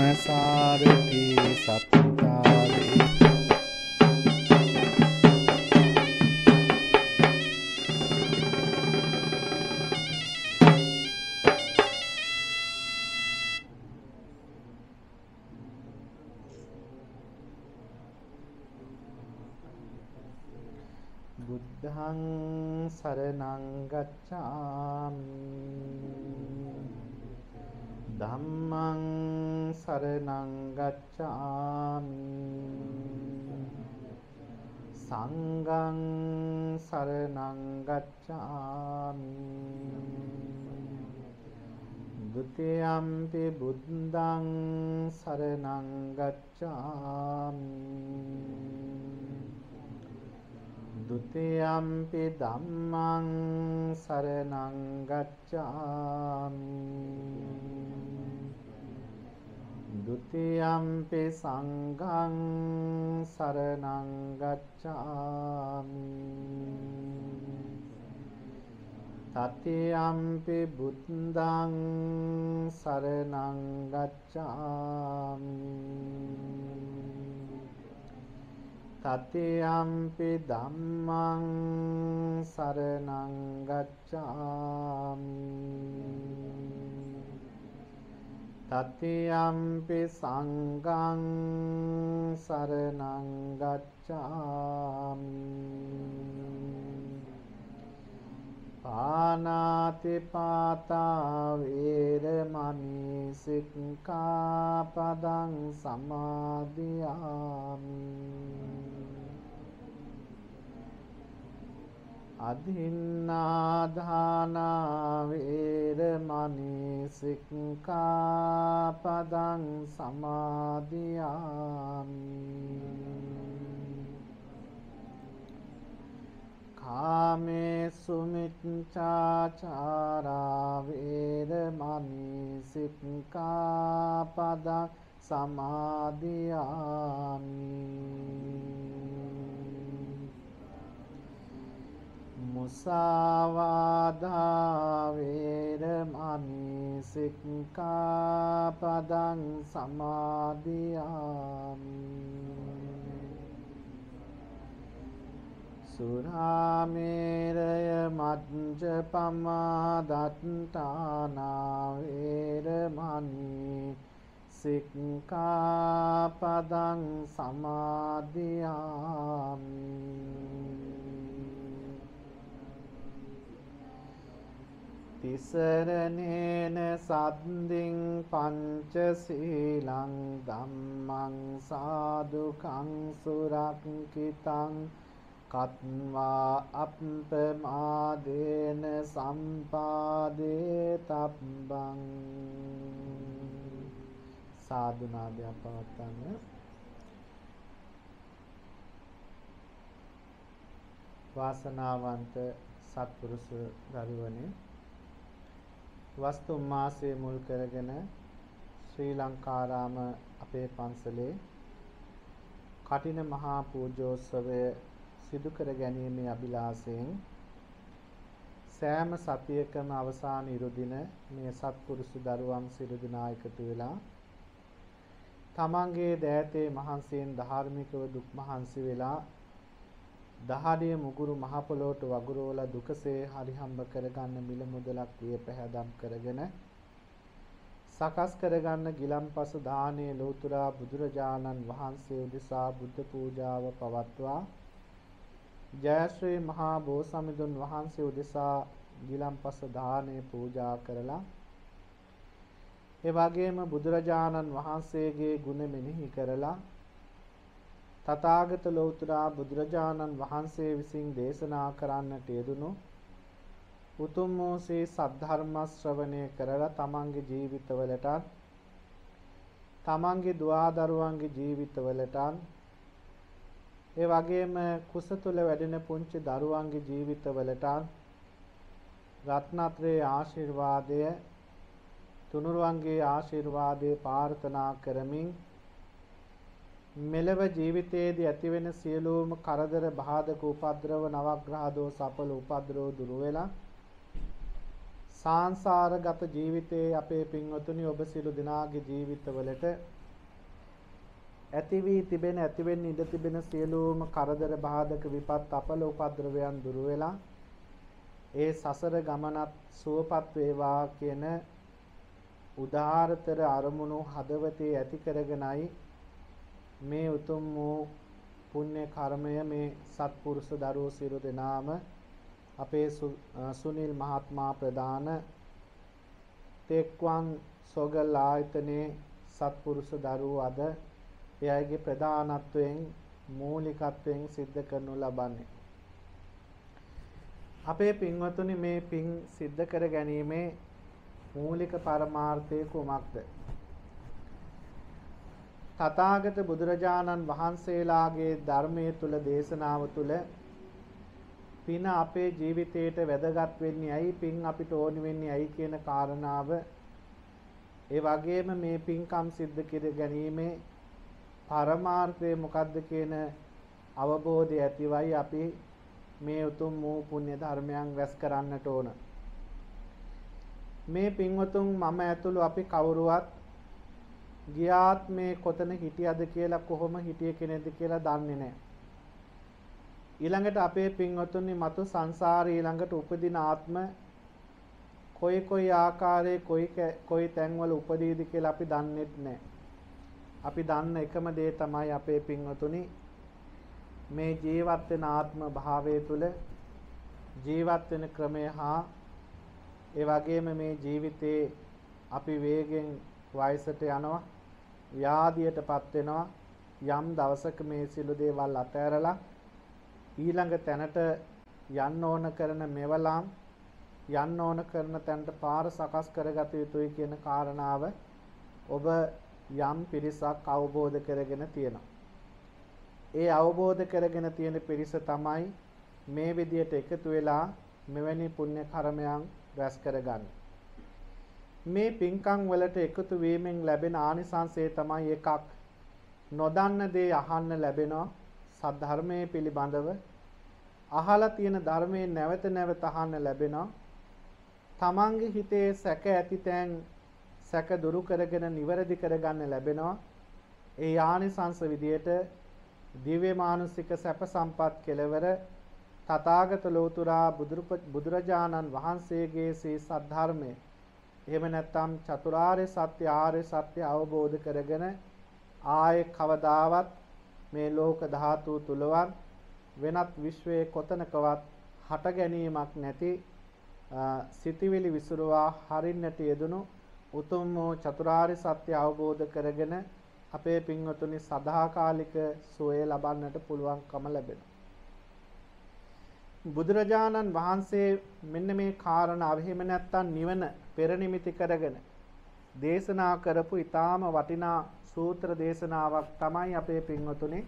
සාරති සත්තාරේ බුද්ධං සරණං ගච්ඡාමි ධම්මං සරණං ගච්ඡාමි සංඝං සරණං ගච්ඡාමි ဒုတိယံ පි බුද්ධං සරණං ගච්ඡාමි ဒုတိယံ පි ධම්මං සරණං ගච්ඡාමි ဒုတိယံ පි සංඝං සරණං ගච්ඡාමි တတိယံ පි බුද්ධං සරණං ගච්ඡාමි တတိယံ පි ධම්මං සරණං ගච්ඡාමි တတိယံ පි සංඝං සරණං ගච්ඡාමි පාණාති පාතා වේරමණී සික්ඛාපදං සමාදියාමි อทินนาทานาเวรมณีสิกขาปดังสมาธิยามิคาเมสุมิจฉาจาราเวรมณีสิกขาปดังสมาธิยามิ มุสาวาทาเวรมณีสิกขาปดังสมาธิยามิสุราเมรยมัจจปมาดัตตานาเวรมณีสิกขาปดังสมาธิยามิ තිසරණේන සද්දින් පංච සීලං ධම්මං සාදුකං සුරක්ඛිතං කତ୍වා අප්පමාදේන සම්පාදේ තබ්බං සාදුනාදයක් පවත්වන්න වාසනාවන්ත සත්පුරුෂ දරුවනේ වස්තු මාසයේ මුල් කරගෙන ශ්‍රී ලංකාරාම අපේ පන්සලේ කටින මහා පූජෝත්සවය සිදු කර ගැනීමේ අභිලාෂයෙන් සෑම සතියකම අවසාන ඉරුදින මේ සත්පුරුෂ දරුවන් සියලු දෙනා එකතු වෙලා තමන්ගේ දෑතේ මහන්සියෙන් ධාර්මිකව දුක් මහන්සි වෙලා දහඩිය මුගුරු මහ පොළොවට වගුරුවලා දුකසේ හරිහම්බ කරගන්න මිල මුදලක් විය පැහැදම් කරගෙන සකස් කරගන්න ගිලම්පස දානයේ ලෝතුරා බුදුරජාණන් වහන්සේ උදෙසා බුද්ධ පූජාව පවත්වා ජයශ්‍රී මහා බෝසමිඳුන් වහන්සේ උදෙසා ගිලම්පස දානය පූජා කරලා ඒ වගේම බුදුරජාණන් වහන්සේගේ ගුණ මෙනෙහි කරලා තථාගත ලෝතුරා බුදුරජාණන් වහන්සේ විසින් දේශනා කරන්නට යෙදුණු උතුම් වූ ශ්‍රී සද්ධර්ම ශ්‍රවණය කරලා තමන්ගේ ජීවිතවලට තමන්ගේ දුවදරුවන්ගේ ජීවිතවලට ඒ වගේම කුස තුල වැඩෙන පුංචි දරුවන්ගේ ජීවිතවලට රත්නත්‍රයේ ආශිර්වාදය තුනුරුවන්ගේ ආශිර්වාදය ප්‍රාර්ථනා කරමින් මෙලව ජීවිතයේදී ඇතිවෙන සියලුම කරදර බාධක උපද්‍රව නවග්‍රහ දෝෂ අපල උපද්‍රව දුරු වෙලා සංසාරගත ජීවිතයේ අපේ පින්වතුනි ඔබ සියලු දෙනාගේ ජීවිතවලට ඇති වී තිබෙන ඇතිවෙන්න ඉඩ තිබෙන සියලුම කරදර බාධක විපත් අපල උපද්‍රවයන් දුර වෙලා ඒ සසර ගමනත් සුවපත් වේවා කියන උදාාරතර අරමුණු හදවතේ ඇති කරගෙනයි මේ උතුම් වූ පුණ්‍ය කර්මය මේ සත්පුරුෂ දරුවෝ සියලු දෙනාම අපේ සුනිල් මහත්මයා ප්‍රදාන තෙක්වන් සොගල් ආයතනයේ සත්පුරුෂ දරුවෝ අද එයගේ ප්‍රධානත්වයෙන් මූලිකත්වයෙන් සිද්ධ කරනු ලබන්නේ. අපේ පින්වතුනි මේ පින් සිද්ධ කර ගැනීමේ මූලික පරමාර්ථය කුමක්ද? තථාගත බුදුරජාණන් වහන්සේලාගේ ධර්මයේ තුල දේශනාව තුල පින අපේ ජීවිතයට වැදගත් වෙන්නේ ඇයි, පින් අපිට ඕනි වෙන්නේ ඇයි කියන කාරණාව, ඒ වගේම මේ පින්කම් සිද්ධ කර ගැනීමේ පරමාර්ථය මොකක්ද කියන අවබෝධය ඇතිවයි අපි මේ උතුම් වූ පුණ්‍ය ධර්මයන් රැස් කරන්නට ඕන. මේ පින්වතුන් මම ඇතුළු අපි කවුරුවත් ගියාත් මේ කොතන හිටියද කියලා, කොහොම හිටිය කෙනෙක්ද කියලා දන්නේ නැහැ. ඊළඟට අපේ පින්වතුන්නි මතු සංසාරේ ඊළඟට උපදින ආත්ම කොයි ආකාරයේ කොයි තැන්වල උපදීද කියලා අපි දන්නේත් නැහැ. අපි දන්න එකම දේ තමයි අපේ පින්වතුනි මේ ජීවත් වෙන ආත්ම භාවය තුළ ජීවත් වෙන ක්‍රමය හා ඒ වගේම මේ ජීවිතේ අපි වේගෙන් වයසට යනවා, ව්‍යාධියටපත් වෙනවා. යම් දවසක මේ සිළු දේවල් අතහැරලා ඊළඟ තැනට යන්න ඕන කරන මෙවලම් යන්න ඕන කරන තැනට පාර සකස් කරගත යුතුයි කියන කාරණාව ඔබ යම් පිරිසක් අවබෝධ කරගෙන තියෙනවා. ඒ අවබෝධ කරගෙන තියෙන පිරිස තමයි මේ විදියට එකතු වෙලා මෙවැනි පුණ්‍ය කර්මයන් රැස් කරගන්නේ. මේ පින්කම් වලට එකතු වීමෙන් ලැබෙන ආනිසංසය තමයි එකක්, නොදන්න දේ අහන්න ලැබෙනවා. සද්ධර්මයේ පිළිබඳව අහලා තියෙන ධර්මයේ නැවත නැවත අහන්න ලැබෙනවා. තමන්ගේ හිතේ සැක ඇති තැන් සැක දුරු කරගෙන නිවැරදි කරගන්න ලැබෙනවා. ඒ ආනිසංස විදියට දිව්‍ය මානුෂික සැප සම්පත් කෙලවර තථාගත ලෝතුරා බුදුරජාණන් වහන්සේගේ ශ්‍රී සද්ධර්මයේ, එහෙම නැත්නම් චතුරාර්ය සත්‍ය ආර්ය සත්‍ය අවබෝධ කරගෙන ආයේ කවදාවත් මේ ලෝක ධාතු තුලවත් වෙනත් විශ්වයේ කොතනකවත් හට ගැනීමක් නැති සිටිවිලි විසුරුවා හරින්නට යෙදුණු උතුම් වූ චතුරාර්ය සත්‍ය අවබෝධ කරගෙන අපේ පින්වතුනි සදාකාලික සුවය ලබන්නට පුළුවන්කම ලැබෙනවා. බුදුරජාණන් වහන්සේ මෙන්න මේ කාරණාව, එහෙම නැත්නම් නිවන පෙරනිමිති කරගෙන දේශනා කරපු ඊටාම වටිනා සූත්‍ර දේශනාවක් තමයි අපේ පින්වතුනි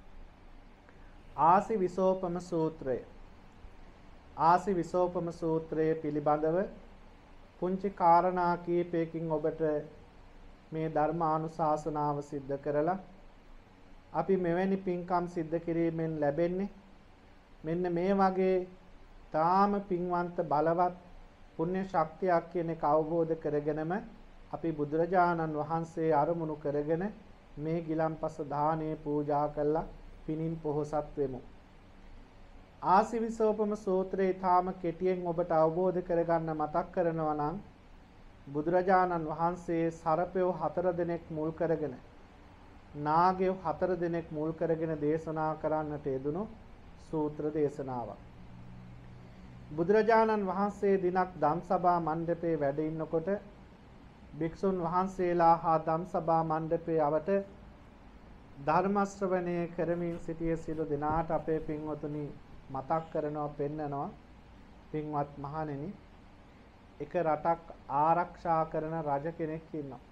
ආසි විසෝපම සූත්‍රය. ආසි විසෝපම සූත්‍රය පිළිබඳව පුංචි කාරණා කීපයකින් ඔබට මේ ධර්මානුශාසනාව සිද්ධ කරලා අපි මෙවැනි පින්කම් සිද්ධ කිරීමෙන් ලැබෙන්නේ මෙන්න මේ වගේ තාම පින්වන්ත බලවත් පුණ්‍ය ශක්තියක් කියන එක අවබෝධ කරගෙනම අපි බුදුරජාණන් වහන්සේ අරමුණු කරගෙන මේ ගිලම්පස දානේ පූජා කළා පිනින් පොහොසත් වෙමු. ආසිවිසෝපම සූත්‍රයේ තාම කෙටියෙන් ඔබට අවබෝධ කරගන්න මතක් කරනවා නම් බුදුරජාණන් වහන්සේ සර්පයෝ 4 දෙනෙක් මුල් කරගෙන නාගයෝ 4 දෙනෙක් මුල් කරගෙන දේශනා කරන්නට යෙදුණු සූත්‍ර දේශනාවක්. බුදුරජාණන් වහන්සේ දිනක් ධම්සභා මණ්ඩපයේ වැඩ ඉන්නකොට භික්ෂුන් වහන්සේලා හා ධම්සභා මණ්ඩපයේ අවට ධර්ම ශ්‍රවණය කරමින් සිටිය සියලු දෙනාට අපේ පින්වතුනි මතක් කරනවා, පෙන්නනවා, පින්වත් මහණෙනි, එක රටක් ආරක්ෂා කරන රජ කෙනෙක් ඉන්නවා.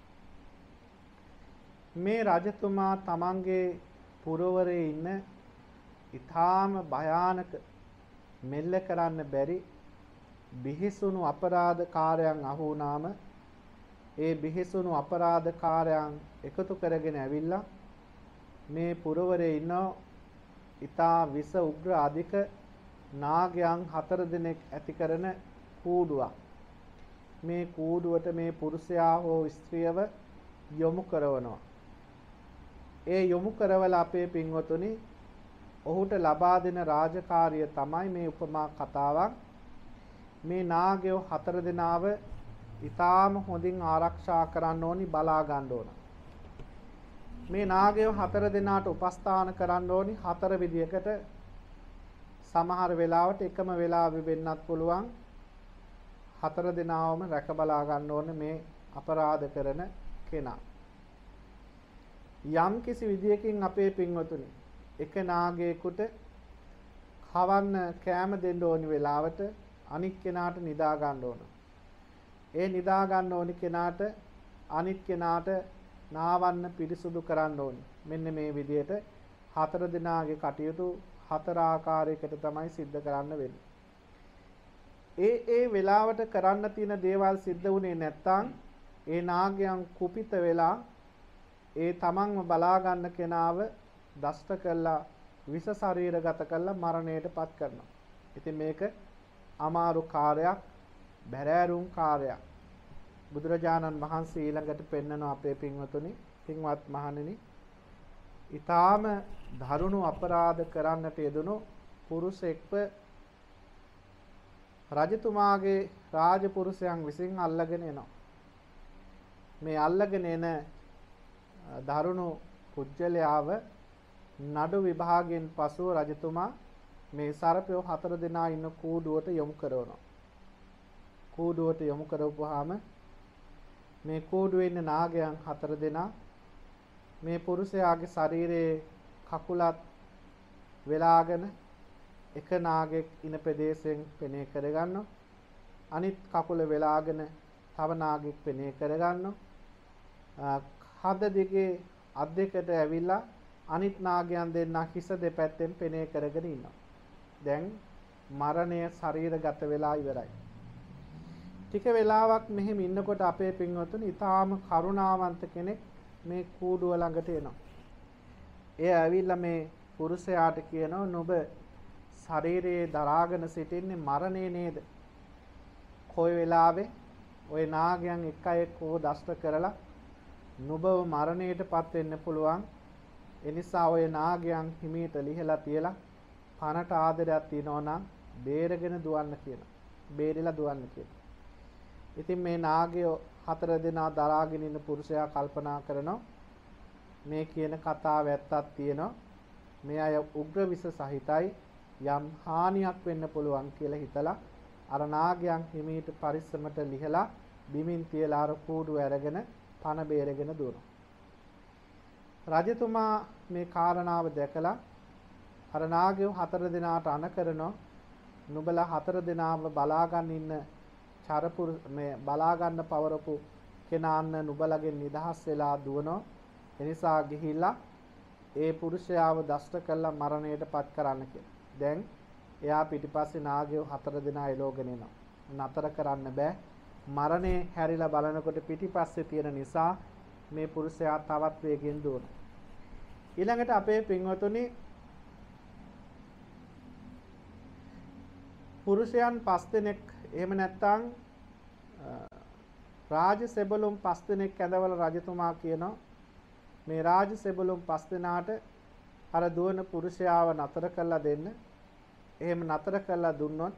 මේ රජතුමා තමන්ගේ පුරවරේ ඉන්න ඊටාම භයානක මෙල්ල කරන්න බැරි බිහිසුණු අපරාධකාරයන් අහු වුණාම ඒ බිහිසුණු අපරාධකාරයන් එකතු කරගෙන ඇවිල්ලා මේ පුරවරේ ඉන්න ඊටා විස උග්‍ර අධික නාගයන් 4 දෙනෙක් ඇති කරන කූඩුවක්. මේ කූඩුවට මේ පුරුෂයා හෝ ස්ත්‍රියව යොමු කරනවා. ඒ යොමු කරවලා අපේ පින්වතුනි ඔහුට ලබා දෙන රාජකාරිය තමයි මේ උපමා කතාවක්. මේ නාගයෝ 4 දෙනාව ඊටාම හොඳින් ආරක්ෂා කරන්න ඕනි, බලා ගන්න ඕන. මේ නාගයෝ 4 දෙනාට උපස්ථාන කරන්න ඕනි 4 විදියකට. සමහර වෙලාවට එකම වෙලාවෙ වෙන්නත් පුළුවන්. 4 දෙනාවම රැක බලා ගන්න ඕනේ මේ අපරාධ කරන කෙනා. යම් කිසි විදියකින් අපේ පින්වතුනි එක නාගයෙකුට කවන්න කෑම දෙන්න ඕනි වෙලාවට අනිත් කෙනාට නිදා ගන්න ඕන. ඒ නිදා ගන්න ඕනි කෙනාට අනිත් කෙනාට නාවන්න පිරිසුදු කරන්න ඕනි. මෙන්න මේ විදියට 4 දෙනාගේ කටයුතු 4 ආකාරයකට තමයි සිද්ධ කරන්න වෙන්නේ. ඒ වෙලාවට කරන්න තියෙන දේවල් සිද්ධ වුණේ නැත්නම් ඒ නාගයන් කුපිත වෙලා ඒ තමන්ව බලා ගන්න කෙනාව දෂ්ට කළා විස ශරීරගත කළා මරණයටපත් කරනවා. ඉතින් මේක අමාරු කාර්යයක්, බැරෑරුම් කාර්යයක්. බුදුරජාණන් වහන්සේ ඊළඟට පෙන්වන අපේ පින්වතුනි, පින්වත් මහණෙනි, ඊටාම දරුණු අපරාධ කරන්නට යෙදුණු පුරුෂෙක්ව රජතුමාගේ රාජපුරුෂයන් විසින් අල්ලගෙන එනවා. මේ අල්ලගෙන එන දරුණු පුජ්‍යලයාව නඩු විභාගයෙන් පසුව රජතුමා මේ සර්පයෝ 4 දෙනා ඉන්න කූඩුවට යොමු කරනවා. කූඩුවට යොමු කරවුවාම මේ කූඩුවේ ඉන්න නාගයන් 4 දෙනා මේ පුරුෂයාගේ ශරීරයේ කකුලත් වෙලාගෙන එක නාගෙක් ඉන ප්‍රදේශයෙන් පෙනේ කරගන්නවා. අනිත් කකුල වෙලාගෙන තව නාගෙක් පෙනේ කරගන්නවා. හද දිගේ අත් දෙකට ඇවිල්ලා අනිත් නාගයන් දෙන්නා හිස දෙපැත්තෙන් පෙනේ කරගෙන ඉන්නවා. දැන් මරණය ශරීරගත වෙලා ඉවරයි. ටික වෙලාවක් මෙහෙම ඉන්නකොට අපේ පින්වතුනි ඊටාම කරුණාවන්ත කෙනෙක් මේ කූඩුව ළඟට එනවා. එය ඇවිල්ලා මේ පුරුෂයාට කියනවා නුඹ ශරීරයේ දරාගෙන සිටින්නේ මරණය නේද? කොයි වෙලාවේ ওই නාගයන් එක එක්කව දෂ්ට කරලා නුඹව මරණයටපත් වෙන්න පුළුවන්. ඒ නිසා ওই නාගයන් හිමීට ලිහලා තියලා පනට ආදරයක් තියනවා නම් බේරගෙන දුවන්න කියලා. බේරිලා දුවන්න කියලා. ඉතින් මේ නාගයෝ 4 දෙනා දරාගෙන ඉන්න පුරුෂයා කල්පනා කරනවා මේ කියන කතාව ඇත්තක් තියෙනවා. මේ අය උග්‍ර විස සහිතයි, යම් හානියක් වෙන්න පුළුවන් කියලා හිතලා අර නාගයන් හිමීට පරිස්සමට ලිහලා බිමින් තියලා අර කූඩුව අරගෙන පන බේරගෙන දුවනවා. රජතුමා මේ කාරණාව දැකලා අර නාගයෝ 4 දෙනාට අණ කරනවා නුඹලා 4 දෙනාම බලාගන්න ඉන්න චරපුරු මේ බලාගන්න පවරපු කෙනාන්න නුඹලගෙන් නිදහස් වෙලා දුවනවා. එනිසා ගිහිල්ලා ඒ පුරුෂයාව දෂ්ට කළා මරණයටපත් කරන්න කියලා. දැන් එයා පිටිපස්සේ නාගයෝ 4 දෙනා එලෝගෙන එනවා. නතර කරන්න බෑ. මරණය හැරිලා බලනකොට පිටිපස්සේ තියෙන නිසා මේ පුරුෂයා තවත් වේගෙන් දුවනවා. ඊළඟට අපේ පින්වතුනි පුරුෂයන් 5 දෙනෙක් එහෙම නැත්නම් රාජ සෙබළුන් 5 දෙනෙක් ඇඳවල රජතුමා කියනවා මේ රාජ සෙබළුන් 5 දෙනාට අර දුවන පුරුෂයාව නතර කරලා දෙන්න. එහෙම නතර කරලා දුන්නොත්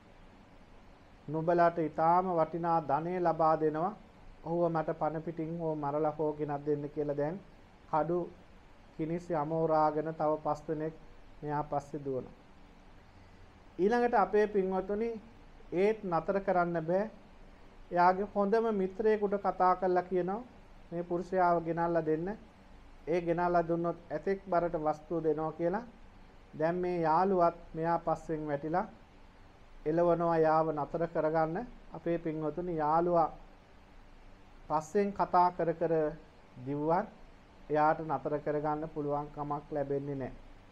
නුඹලාට ඊටාම වටිනා ධනෙ ලබා දෙනවා. ඔහුව මට පණ පිටින් හෝ මරලා හෝ ගෙනත් දෙන්න කියලා දැන් කඩු කිනිසි අමෝරාගෙන තව 5 දෙනෙක් මෙහා පස්සේ දුවනවා. ඊළඟට අපේ පින්වතුනි ඒත් නතර කරන්න බෑ. එයාගේ හොඳම මිත්‍රයෙකුට කතා කරලා කියනවා මේ පුරුෂයාව ගෙනල්ලා දෙන්න. ඒ ගෙනල්ලා දුන්නොත් ඇතෙක් බරට වස්තුව දෙනවා කියලා. දැන් මේ යාළුවත් මෙයා පස්සෙන් වැටිලා එළවනවා යාව නතර කරගන්න. අපේ පින්වතුනි යාළුවා පස්සෙන් කතා කර කර දිව්වත් එයාට නතර කරගන්න පුළුවන් කමක් ලැබෙන්නේ නැහැ.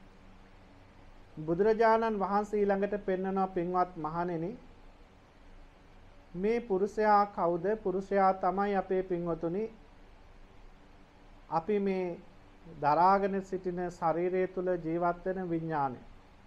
බුදුරජාණන් වහන්සේ ඊළඟට පෙන්වනවා පින්වත් මහණෙනි මේ පුරුෂයා කවුද? පුරුෂයා තමයි අපේ පින්වතුනි අපි මේ දරාගෙන සිටින ශරීරය තුල ජීවත් වෙන විඥානය.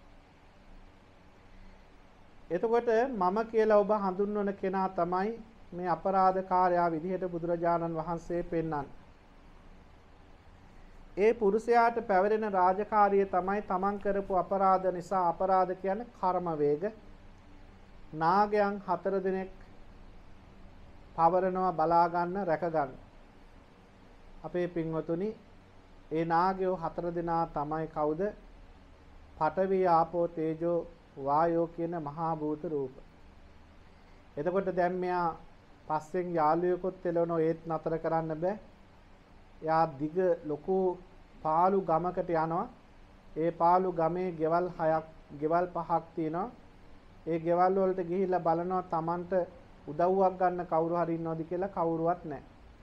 එතකොට මම කියලා ඔබ හඳුන්වන කෙනා තමයි මේ අපරාධකාරයා විදිහට බුදුරජාණන් වහන්සේ පෙන්වන්නේ. ඒ පුරුෂයාට පැවරෙන රාජකාරිය තමයි තමන් කරපු අපරාධ නිසා අපරාධ කියන්නේ කර්ම වේග. නාගයන් 4 දිනක් පවරනවා බලා ගන්න රැක ගන්න. අපේ පින්වතුනි ඒ නාගයෝ 4 දෙනා තමයි කවුද? පඨවි ආපෝ තේජෝ වායෝ කියන මහා භූත රූප. එතකොට දැන් මෙයා පස්සෙන් යාළුවෙකුත් එළවනෝ ඒත් නතර කරන්න බෑ. එයා දිග ලොකු පාළු ගමකට යනවා. ඒ පාළු ගමේ ගෙවල් 5ක් තියෙනවා. ඒ ගෙවල් වලට ගිහිල්ලා බලනවා Tamanට උදව්වක් ගන්න කවුරු හරි ඉන්නවද කියලා කවුරුවත් නැහැ.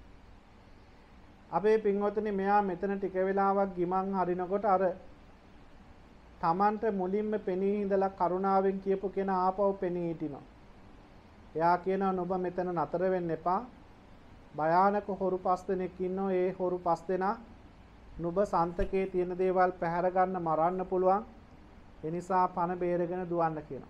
අපේ පින්වතුනි මෙයා මෙතන ටික වෙලාවක් ගිමන් හරිනකොට අර Tamanට මුලින්ම පෙනී ඉඳලා කරුණාවෙන් කියපු කෙනා ආපහු පෙනී හිටිනවා. එයා කියනවා නුඹ මෙතන නතර වෙන්න එපා. භයානක හොරු 5 දෙනෙක් ඉන්නෝ. ඒ හොරු 5 දෙනා නුඹ සන්තකේ තියෙන දේවල් පැහැර ගන්න මරන්න පුළුවන්. ඒ නිසා පණ බේරගෙන දුවන්න කියනවා.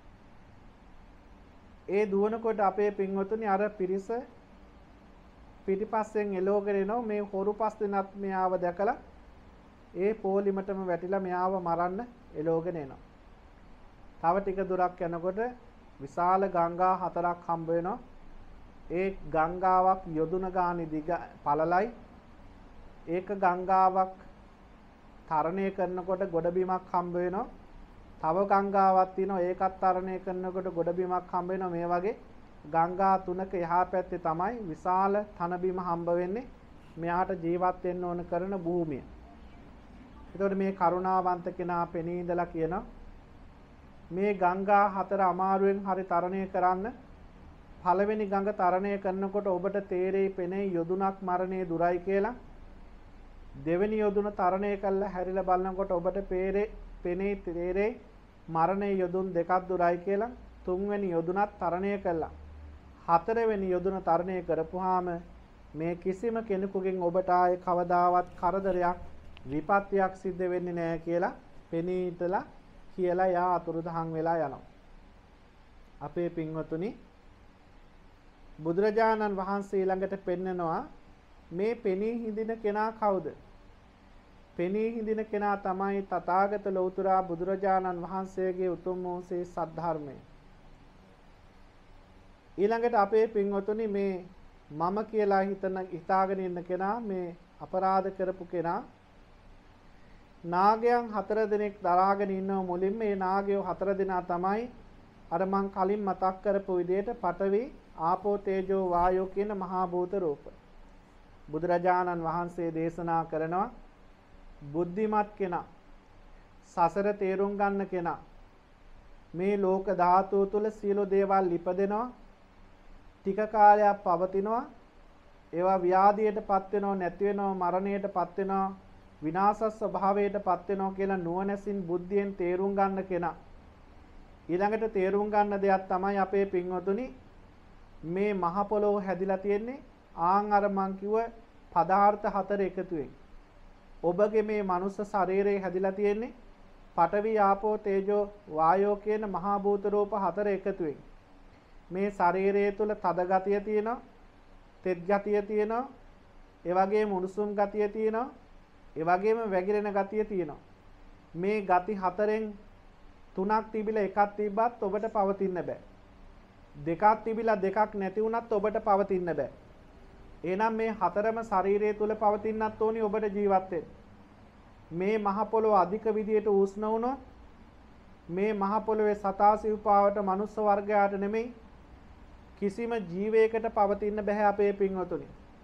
ඒ දුවනකොට අපේ පින්වතුනි අර පිරිස පිටිපස්සෙන් එලෝගෙන එනවා. මේ හොරු 5 දෙනාත් මෙයාව දැකලා ඒ පොලිමටම වැටිලා මෙයාව මරන්න එලෝගෙන එනවා. තව ටික දුරක් යනකොට විශාල ගංගා 4ක් හම්බ වෙනවා. ඒ ගංගාවක් යොදුන ගානි දිග පළලයි. ඒක ගංගාවක් තරණය කරනකොට ගොඩබිමක් හම්බ වෙනවා. තව ගංගාවක් තියෙනවා. ඒකත් තරණය කරනකොට ගොඩබිමක් හම්බ වෙනවා. මේ වගේ ගංගා 3ක එහා පැත්තේ තමයි විශාල තන බිම හම්බ වෙන්නේ. මෙයාට ජීවත් වෙන්න ඕන කරන භූමිය. එතකොට මේ කරුණාවන්ත කෙනා පෙනී ඉඳලා කියනවා මේ ගංගා 4 අමාරුවෙන් හරි තරණය කරන්න. පළවෙනි ගඟ තරණය කරනකොට ඔබට තේරෙයි පෙනේ යොදුනක් මරණේ දුරයි කියලා. දෙවෙනි යොදුන තරණය කළා හැරිලා බලනකොට ඔබට පෙනේ තේරෙයි මරණේ යොදුන් දෙකක් දුරයි කියලා. තුන්වෙනි යොදුනත් තරණය කළා. හතරවෙනි යොදුන තරණය කරපුවාම මේ කිසිම කෙනෙකුගෙන් ඔබට ආයේ කවදාවත් කරදරයක් විපත්තියක් සිද්ධ වෙන්නේ නැහැ කියලා පෙනී හිටලා කියලා යා අතුරුදහන් වෙලා යනවා. අපේ පින්වතුනි බුදුරජාණන් වහන්සේ ළඟට පෙන්නනවා මේ පෙනී හිඳින කෙනා කවුද? පෙනී හිඳින කෙනා තමයි තථාගත ලෞතුරා බුදුරජාණන් වහන්සේගේ උතුම් වූ සද්ධර්මය. ඊළඟට අපේ පින්වතුනි මේ මම කියලා හිතාගෙන ඉන්න කෙනා මේ අපරාධ කරපු කෙනා නාගයන් 4 දෙනෙක් දරාගෙන ඉන්නව මුලින්ම මේ නාගයෝ 4 දෙනා තමයි අර මං කලින් මතක් කරපු විදිහට පඨවි ආපෝ තේජෝ වායෝ කියන මහා භූත රූප. බුදුරජාණන් වහන්සේ දේශනා කරනවා බුද්ධිමත් කෙනා සසර තේරුම් ගන්න කෙනා මේ ලෝක ධාතුව තුල සියලු දේවල් ඉපදෙනවා ටික කාලයක් පවතිනවා ඒවා ව්‍යාධියටපත් වෙනව නැති වෙනව මරණයටපත් වෙනව විනාශ ස්වභාවයටපත් වෙනවා කියලා නුවණැසින් බුද්ධියෙන් තේරුම් ගන්න කෙනා. ඊළඟට තේරුම් ගන්න දෙයක් තමයි අපේ පින්වතුනි මේ මහ පොළොව හැදිලා තියෙන්නේ ආන් අර මං කිව්ව පදාර්ථ 4 එකතුවෙන්. ඔබගේ මේ මනුස්ස ශරීරය හැදිලා තියෙන්නේ පඨවි ආපෝ තේජෝ වායෝ කියන මහා භූත රූප 4 එකතුවෙන්. මේ ශරීරය තුල තද ගතිය තියෙනවා, තෙත් ගතිය තියෙනවා, ඒ වගේම උණුසුම් ගතිය තියෙනවා, ඒ වගේම වැగిරෙන ගතිය තියෙනවා. මේ ගති 4න් 3ක් තිබිලා එකක් තිබ්බත් ඔබට පවතින්න බෑ. දෙකක් තිබිලා දෙකක් නැති වුණත් ඔබට පවතින්න බෑ. එහෙනම් මේ 4ම ශරීරය තුල පවතින්නත් ඕනි ඔබට ජීවත් වෙන්න. මේ මහ පොළොව අධික විදියට උෂ්ණ වුණොත් මේ මහ පොළොවේ සතාසිව්පාවට මනුස්ස වර්ගයාට නෙමෙයි කිසිම ජීවයකට පවතින්න බෑ අපේ පින්වතුනි.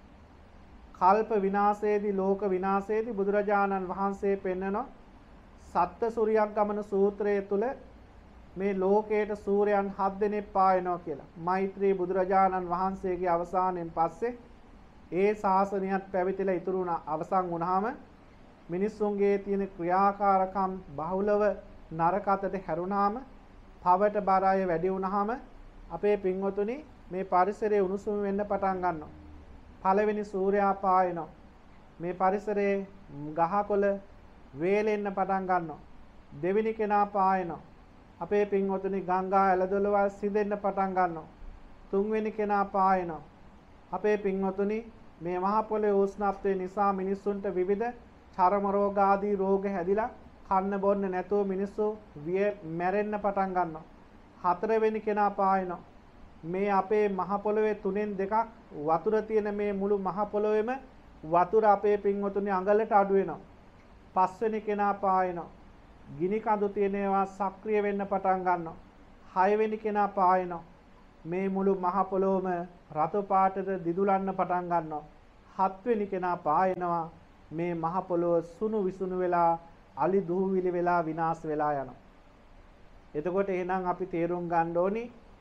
කල්ප විනාශයේදී ලෝක විනාශයේදී බුදුරජාණන් වහන්සේ පෙන්වන සත්ත්‍ය සූර්යයක් ගමන සූත්‍රයේ තුල මේ ලෝකයට සූර්යයන් 7 දෙනෙක් පායනවා කියලා. මෛත්‍රී බුදුරජාණන් වහන්සේගේ අවසානයෙන් පස්සේ ඒ ශාසනයත් පැවිතිලා ඉතුරු අවසන් වුණාම මිනිස්සුන්ගේ තියෙන ක්‍රියාකාරකම් බහුලව නරක අතට හැරුණාම පවට බර අය වැඩි වුණාම අපේ පින්වතුනි මේ පරිසරයේ උණුසුම වෙන්න පටන් ගන්නවා. පළවෙනි සූර්යයා පායනවා. මේ පරිසරයේ ගහකොළ වේලෙන්න පටන් ගන්නවා. දෙවෙනි කෙනා පායනවා. අපේ පින්වතුනි ගංගා ඇලදොලවල් සිඳෙන්න පටන් ගන්නවා. තුන්වෙනි කෙනා පායනවා. අපේ පින්වතුනි මේ මහ පොළොවේ උෂ්ණත්වය නිසා මිනිස්සුන්ට විවිධ චර්ම රෝග ආදී රෝග හැදිලා කන්න බොන්න නැතුව මිනිස්සු මැරෙන්න පටන් ගන්නවා. හතරවෙනි කෙනා පායනවා. මේ අපේ මහ පොළොවේ තුනෙන් දෙකක් වතුර තියෙන මේ මුළු මහ පොළොවේම වතුර අපේ පින්වතුනි අඟලට අඩු වෙනවා. පස්වෙනි කෙනා පායනවා. ගිනි කඳු තියෙන ඒවා සක්‍රිය වෙන්න පටන් ගන්නවා. හයවෙනි කෙනා පායනවා. මේ මුළු මහ පොළොවම රතු පාටට දිදුලන්න පටන් ගන්නවා. හත්වෙනි කෙනා පායනවා. මේ මහ පොළොව සුණු විසුණු වෙලා අලි දුහවිලි වෙලා විනාශ වෙලා යනවා. එතකොට එහෙනම් අපි තේරුම් ගන්න ඕනි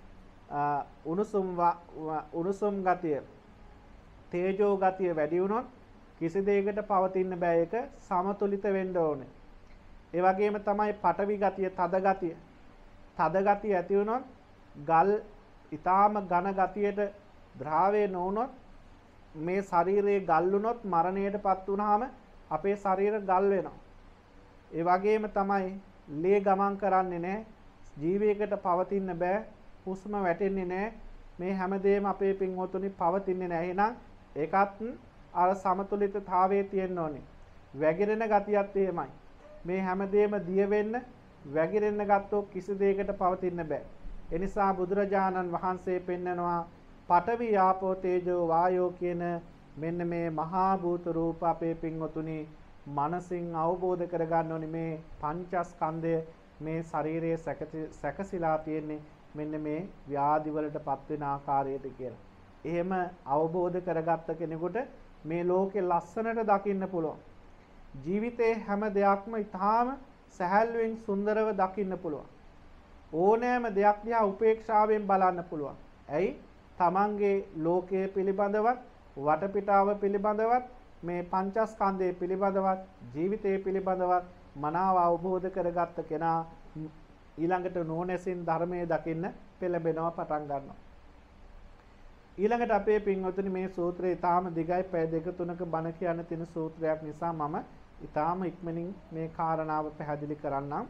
උණුසුම් ගතිය තේජෝ ගතිය වැඩි වුණොත් කිසි දෙයකට පවතින්න බෑ. ඒක සමතුලිත වෙන්න ඕනේ. ඒ වගේම තමයි පඨවි ගතිය තද ගතිය ඇති වුණොත් ගල් ඊටාම ඝන ගතියට ද්‍රාවය නොවුනොත් මේ ශරීරයේ ගල් වුණොත් මරණයටපත් වුනහම අපේ ශරීර ගල් වෙනවා. ඒ වගේම තමයි ලේ ගමන් කරන්නේ නැහැ. ජීවයකට පවතින්න බෑ. හුස්ම වැටෙන්නේ නැහැ. මේ හැමදේම අපේ පින්වතුනි පවතින්නේ නැහැ. එහෙනම් ඒකත් අර සමතුලිතතාවයේ තියෙන්න ඕනේ. වැగిරෙන ගතියත් එහෙමයි. මේ හැමදේම දිය වෙන්න වැగిරෙන්න ගත්තොත් කිසි දෙයකට පවතින්න බෑ. ඒ නිසා බුදුරජාණන් වහන්සේ පෙන්නනවා පඨවි ආපෝ තේජෝ වායෝ කියන මෙන්න මේ මහා භූත රූප අපේ පින්වතුනි මනසින් අවබෝධ කරගන්න ඕනේ. මේ පංචස්කන්ධය මේ ශරීරයේ සැකසීලා තියෙන්නේ මෙන්න මේ ව්‍යාධි වලටපත් වෙන ආකාරයට කියලා. එහෙම අවබෝධ කරගත්ත කෙනෙකුට මේ ලෝකේ ලස්සනට දකින්න පුළුවන්. ජීවිතේ හැම දෙයක්ම ඊටාම සැහැල්ලුවෙන් සුන්දරව දකින්න පුළුවන්. ඕනෑම දෙයක් දිහා උපේක්ෂාවෙන් බලන්න පුළුවන්. ඇයි? තමන්ගේ ලෝකයේ පිළිබඳවත් වටපිටාව පිළිබඳවත් මේ පංචස්කන්ධය පිළිබඳවත් ජීවිතයේ පිළිබඳවත් මනාව අවබෝධ කරගත්ත කෙනා ඊළඟට නොනැසින් ධර්මයේ දකින්න පෙළඹෙනවා පටන් ගන්නවා. ඊළඟට අපේ පින්වතුනි මේ සූත්‍රය ඊටාම දිගයි. පැය 2-3ක බණ කියන්න තියෙන සූත්‍රයක් නිසා මම ඊටාම ඉක්මනින් මේ කාරණාව පැහැදිලි කරන්නම්.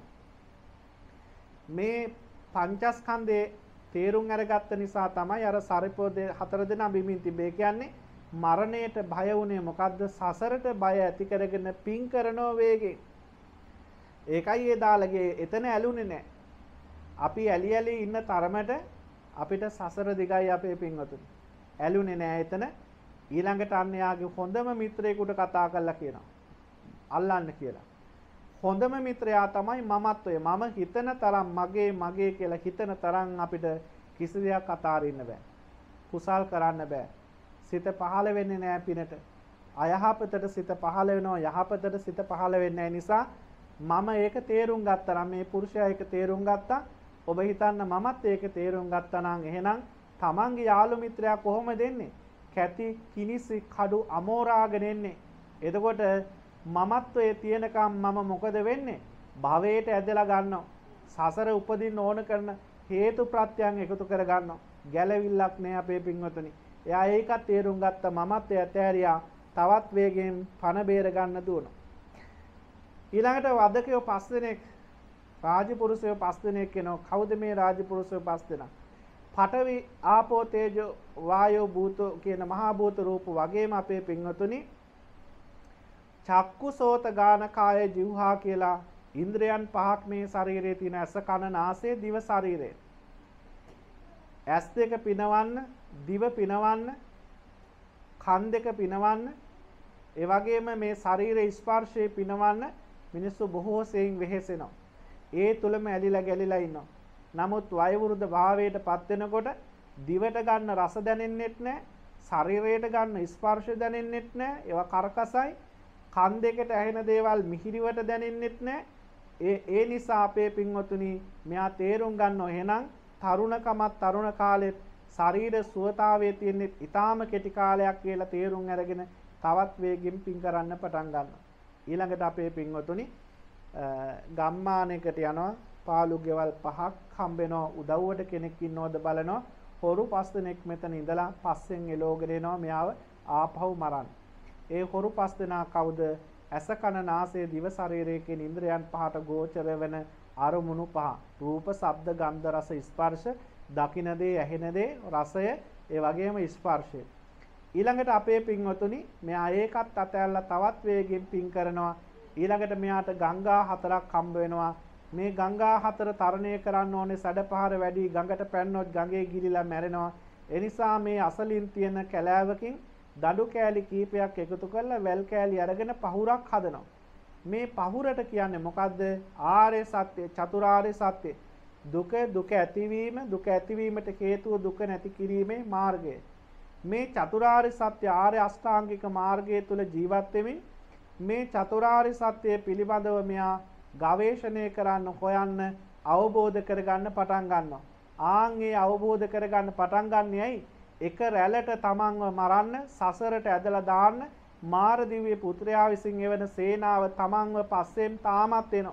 මේ පංචස්කන්ධයේ තේරුම් අරගත්ත නිසා තමයි අර සරිපොදේ 4 දෙනා බිමින් තිබේ කියන්නේ මරණයට බය වුණේ මොකද්ද? සසරට බය ඇති කරගෙන පින් කරනෝ වේගෙන්. ඒකයි ඒ දාලගේ එතන ඇලුනේ නැහැ. අපි ඇලි ඉන්න තරමට අපිට සසර දිගයි අපේ පින්වතුනි. ඇලුනේ නැහැ එතන. ඊළඟට අන්න යාගේ හොඳම මිත්‍රයෙකුට කතා කරලා කියනවා. අල්ලන්න කියලා. හොඳම මිත්‍රයා තමයි මමත්වය. මම හිතන තරම් මගේ කියලා හිතන තරම් අපිට කිසි දෙයක් අතාරින්න බෑ. කුසල් කරන්න බෑ. සිත පහළ වෙන්නේ නැහැ පිනට. අයහපතට සිත පහළ වෙනවා. යහපතට සිත පහළ වෙන්නේ නිසා මම ඒක තේරුම් ගත්තා නම් මේ පුරුෂයා ඒක තේරුම් ගත්තා. ඔබ හිතන්න මමත් ඒක තේරුම් ගත්තා නම් එහෙනම් තමන්ගේ යාළු මිත්‍රයා කොහොමද එන්නේ? කැටි කිනිසි කඩු අමෝරාගෙන එන්නේ. එතකොට මමත්වයේ තියෙනකම් මම මොකද වෙන්නේ? භවයට ඇදලා ගන්නවා. සසර උපදින්න ඕන කරන හේතු ප්‍රත්‍යයන් එකතු කර ගන්නවා. ගැළවිල්ලක් නෑ අපේ පින්වතුනි. එයා ඒකත් තේරුම් ගත්ත මමත් ඇතෑරියා තවත් වේගෙන් පණ බේර ගන්න දුවනවා. ඊළඟට වදකයෝ 5 දෙනෙක් රාජපුරුෂයෝ 5 දෙනෙක් එනවා. කවුද මේ රාජපුරුෂයෝ 5 දෙනා? පඨවි ආපෝ තේජෝ වායෝ භූතෝ කියන මහා භූත රූප වගේම අපේ පින්වතුනි චක්කු සෝත ගාන කාය જીවහා කියලා ඉන්ද්‍රයන් පහක් මේ ශරීරයේ තියෙන ඇස කන නාසය දිව ශරීරය. ඇස් දෙක පිනවන්න, දිව පිනවන්න, කන් දෙක පිනවන්න, ඒ වගේම මේ ශරීරයේ ස්පර්ශයේ පිනවන්න මිනිස්සු බොහෝ සෙයින් වෙහෙසෙනවා. ඒ තුලම ඇලිලා ගැලිලා ඉන්නවා. නමුත් වයෝවෘද්ධ භාවයට පත් වෙනකොට දිවට ගන්න රස දැනෙන්නෙත් නැහැ, ශරීරයට ගන්න ස්පර්ශ දැනෙන්නෙත් නැහැ. ඒවා කරකසයි. කන් දෙකට ඇහෙන දේවල් මිහිරිවට දැනෙන්නෙත් නැහැ. ඒ නිසා අපේ පින්වතුනි මෙයා තේරුම් ගන්නව එහෙනම් තරුණකමත් තරුණ කාලෙත් ශරීර සුවතාවයේ තියෙන ඊටාම කෙටි කාලයක් කියලා තේරුම් අරගෙන තවත් වේගෙන් පින් කරන්න පටන් ගන්නවා. ඊළඟට අපේ පින්වතුනි ගම්මානයකට යනවා. පාළු ගෙවල් 5ක් හම්බෙනවා. උදව්වට කෙනෙක් ඉන්නවද බලනවා. හොරු 5 දෙනෙක් මෙතන ඉඳලා පස්සෙන් එලෝගෙන එනවා මෙයාව ආපහු මරන්න. ඒ හොරු 5 දෙනා කවුද? ඇස කන නාසය දිව ශරීරය කියන ඉන්ද්‍රයන් පහට ගෝචර වෙන අරමුණු 5. රූප, ශබ්ද, ගන්ධ, රස, ස්පර්ශ, දකින දේ, ඇහෙන දේ, රසය, ඒ වගේම ස්පර්ශය. ඊළඟට අපේ පින්වතුනි මෙයා ඒකත් අතහැරලා තවත් වේගෙන් පින් කරනවා. ඊළඟට මෙයාට ගංගා 4ක් හම්බ වෙනවා. මේ ගංගා 4 තරණය කරන්න ඕනේ සැඩපහර වැඩි ගඟට පැන්නොත් ගඟේ ගිලිලා මැරෙනවා. ඒ නිසා මේ අසලින් තියෙන කැලෑවකින් දඩු කෑලි කීපයක් එකතු කරලා වැල් කෑලි අරගෙන පහුරක් හදනවා. මේ පහුරට කියන්නේ මොකද්ද? ආර්ය සත්‍ය, චතුරාර්ය සත්‍ය. දුක ඇතිවීම, දුක ඇතිවීමට හේතුව දුක නැති කිරීමේ මාර්ගය. මේ චතුරාර්ය සත්‍ය ආර්ය අෂ්ටාංගික මාර්ගය තුල ජීවත් වෙමින් මේ චතුරාර්ය සත්‍ය පිළිබඳව මෙයා ගවේෂණය කරන්න, හොයන්න, අවබෝධ කරගන්න පටන් ගන්නවා. ආන්ගේ අවබෝධ කරගන්න පටන් ගන්නේ ඇයි? එක රැළට තමන්ව මරන්න, සසරට ඇදලා දාන්න මාර දිව්‍ය පුත්‍රයා විසින් එවන සේනාව තමන්ව පස්සෙන් තාමත් එනවා.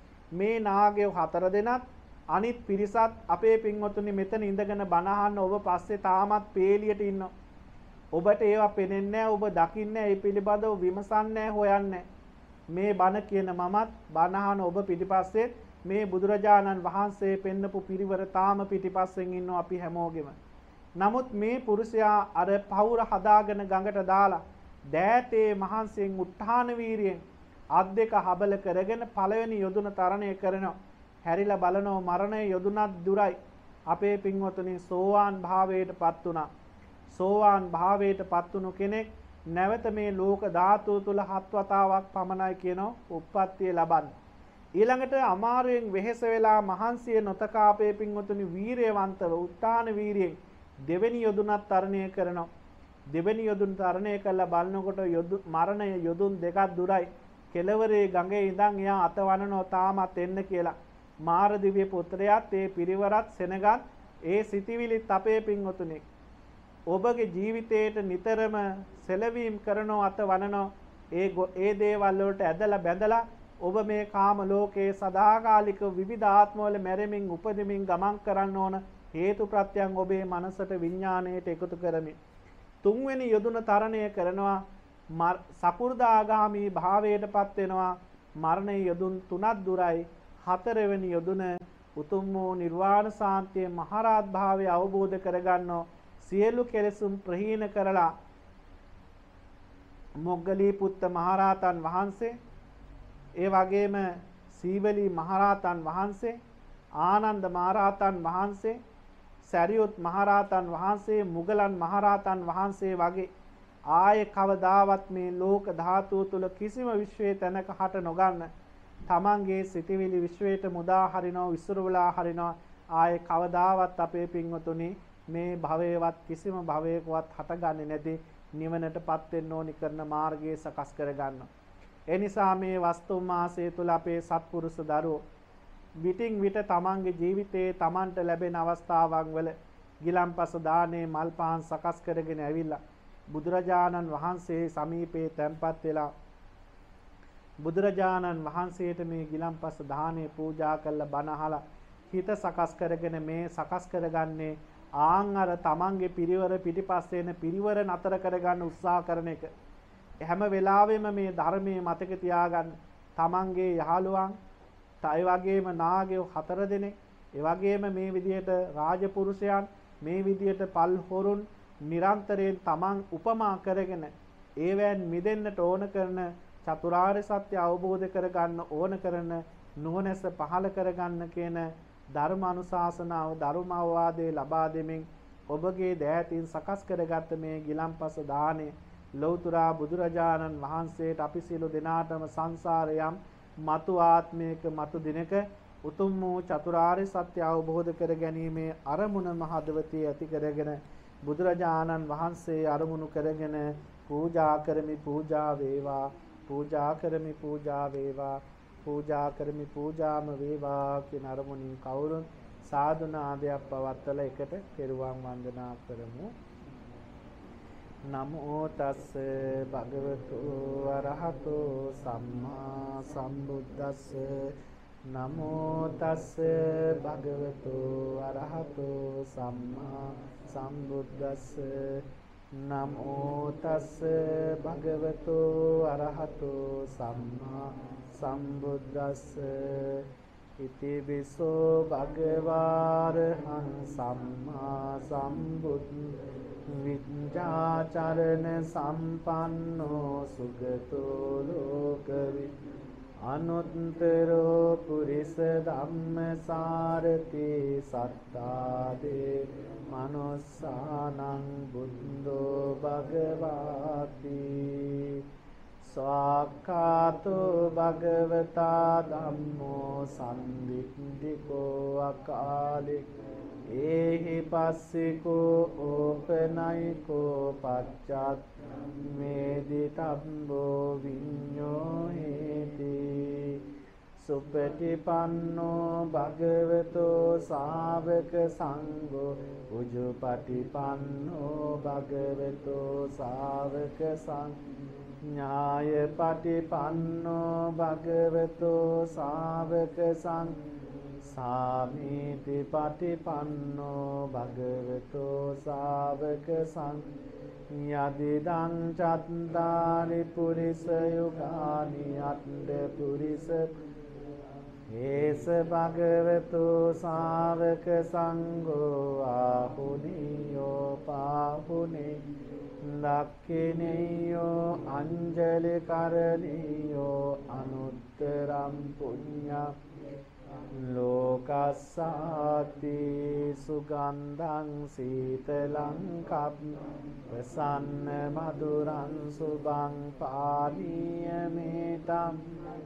මේ නාගයෝ 4 දෙනත් අනිත් පිරිසත් අපේ පින්වතුනි මෙතන ඉඳගෙන බණ අහන්න ඔබ පස්සේ තාමත් පේලියට ඉන්නවා. ඔබට ඒවා පේන්නේ නැහැ, ඔබ දකින්නේ නැහැ, ඒ පිළිබඳව විමසන්නේ නැහැ, හොයන්නේ මේ බණ කියන මමත් බණ අහන ඔබ පිටිපස්සේ මේ බුදුරජාණන් වහන්සේ පෙන්නපු පිරිවර තාම පිටිපස්සෙන් ඉන්නවා අපි හැමෝගෙම. නමුත් මේ පුරුෂයා අර පවුර හදාගෙන ගඟට දාලා දෑතේ මහන්සියෙන් උත්හාන වීරියෙන් අත් දෙක හබල කරගෙන පළවෙනි යොදුන තරණය කරනවා. හැරිලා බලනවා මරණය යොදුනක් දුරයි. අපේ පින්වතුනි සෝවාන් භාවයටපත් වුණා. සෝවාන් භාවයටපත් වුණු කෙනෙක් නැවත මේ ලෝක ධාතුව තුල 7 වතාවක් පමණයි කියනවා උප්පත්තිය ලබන්නේ. ඊළඟට අමාරුවෙන් වෙහෙස වෙලා මහන්සිය නොතකා අපේ පින්වතුනි වීරයවන්තව උත්හාන වීරියෙන් දෙවෙනි යොදුනක් තරණය කරනවා. දෙවෙනි යොදුන තරණය කළා බලනකොට මරණය යොදුන් දෙකක් දුරයි. කෙළවරේ ගඟේ ඉඳන් එයා අතවනනෝ තාමත් එන්න කියලා. මාර දිව්‍ය පුත්‍රයාත් ඒ පිරිවරත් සෙනගත් ඒ සිටිවිලිත් අපේ පින්වතුනි ඔබගේ ජීවිතේට නිතරම සෙලවීම් කරනෝ අත වනනෝ ඒ දේවල් වලට ඇදලා බැඳලා ඔබ මේ කාම ලෝකයේ සදාකාලික විවිධ ආත්මවල මැරෙමින් උපදිමින් ගමන් කරන්න ඕන හේතු ප්‍රත්‍යයන් ඔබේ මනසට විඥාණයට එකතු කරමින් තුන්වෙනි යොදුන තරණය කරනවා සකු르දාගාමි භාවයටපත් වෙනවා මරණයේ යොදුන් 3ක් දුරයි හතරවෙනි යොදුන උතුම් වූ නිර්වාණ සාන්තිය මහරහත් භාවය අවබෝධ කරගන්නෝ සියලු කෙලෙසුම් ප්‍රහීන කරලා මොග්ගලී පුත්ත මහරහතන් වහන්සේ ඒ වගේම සීවලී මහරහතන් වහන්සේ ආනන්ද මහරහතන් වහන්සේ සරියුත් මහරහතන් වහන්සේ මුගලන් මහරහතන් වහන්සේ වගේ ආයේ කවදාවත් මේ ලෝක ධාතුව තුල කිසිම විශ්වයේ තැනක හට නොගන්න තමන්ගේ සිටිවිලි විශ්වයට මුදා හරිනවා විසිරුවලා හරිනවා ආයේ කවදාවත් අපේ පින්වතුනි මේ භවයේවත් කිසිම භවයකවත් හටගන්නේ නැති නිවනටපත් වෙන්න ඕනි කරන මාර්ගය සකස් කරගන්න. ඒ නිසා මේ වස්තු මාසය තුල අපේ සත්පුරුෂ දරුවෝ විටින් විට තමන්ගේ ජීවිතයේ තමන්ට ලැබෙන අවස්ථාවන් වල ගිලම්පස දානේ මල් පහන් සකස් කරගෙන ඇවිල්ලා බුදුරජාණන් වහන්සේ සමීපේ තැන්පත් වෙලා බුදුරජාණන් වහන්සේට මේ ගිලම්පස දානේ පූජා කරලා බණ අහලා හිත සකස් කරගෙන මේ සකස් කරගන්නේ ආන් අර තමන්ගේ පිරිවර පිටිපස්සේ එන පිරිවර නතර කරගන්න උත්සාහ කරන එක. හැම වෙලාවෙම මේ ධර්මයේ මතක තියාගන්න. තමන්ගේ යහළුවන්, ඒ වගේම නාගයෝ 4 දෙනෙක්, ඒ වගේම මේ විදිහට රාජපුරුෂයන්, මේ විදිහට පල් හොරුන් නිරන්තරයෙන් තමන් උපමා කරගෙන ඒවෙන් මිදෙන්නට ඕන කරන චතුරාර්ය සත්‍ය අවබෝධ කරගන්න ඕන කරන නුවණැස පහළ කරගන්න කියන ධර්ම අනුශාසනාව ධර්ම අවවාදයේ ලබා දෙමින් ඔබගේ දෑතින් සකස් කරගත්ත මේ ගිලම්පස දානේ ලෞතර බුදුරජාණන් වහන්සේට අපි සියලු දෙනාටම සංසාරයම් මතු ආත්මයක මතු දිනක උතුම් වූ චතුරාර්ය සත්‍ය අවබෝධ කර ගැනීමේ අරමුණ මහදවතී ඇති කරගෙන බුදුරජාණන් වහන්සේ අරමුණු කරගෙන පූජා කරමි පූජා වේවා පූජා කරමි පූජා වේවා පූජා කරමි පූජාම වේවා කියන අරමුණින් කවුරුන් සාදු නාදයක් පවත්වලා එකට පෙරවන් වන්දනා කරමු. නමෝ තස් භගවතු අරහතෝ සම්මා සම්බුද්දස්ස නමෝ තස් භගවතු අරහතෝ සම්මා සම්බුද්දස්ස නමෝ තස් භගවතු අරහතෝ සම්මා සම්බුද්දස්ස ඉති විසෝ භගවාරහං සම්මා සම්බුද්ධ විඤ්ඤාචරණ සම්පන්නෝ සුගතෝ ලෝකවි අනුත්තරෝ පුරිස ධම්මසාරති සත්තාදේ මනෝසානං බුද්ධෝ භගවාති ස්වාක්ඛාතෝ භගවතා ධම්මෝ සම්දික්ඛිකෝ අකාලික ඒහි පස්සිකෝ ඕපනයිකෝ පච්චත් මේදිතම්බෝ විඤ්ඤෝ හේති සුපටිපන්නෝ භගවතෝ ශාවක සංඝෝ උජුපටිපන්නෝ භගවතෝ ශාවක සංඝෝ ඥායපටිපන්නෝ භගවතෝ ශාවක සංඝෝ සාමීති පටිපන්නෝ භගවතෝ ශාවක සංඝෝ යදිදං චත්තාරි පුරිස යුගානි අට්ඨ පුරිස හේස භගවතෝ ශාවක සංඝෝ ආහුනියෝ පාහුනේ දක්ඛිනියෝ අංජලි කරණියෝ අනුත්තරං පුඤ්ඤං ලෝකස්සාති සුගන්ධං සීතලං කප් ප්‍රසන්න මధుරං සුභං පානීයමේතං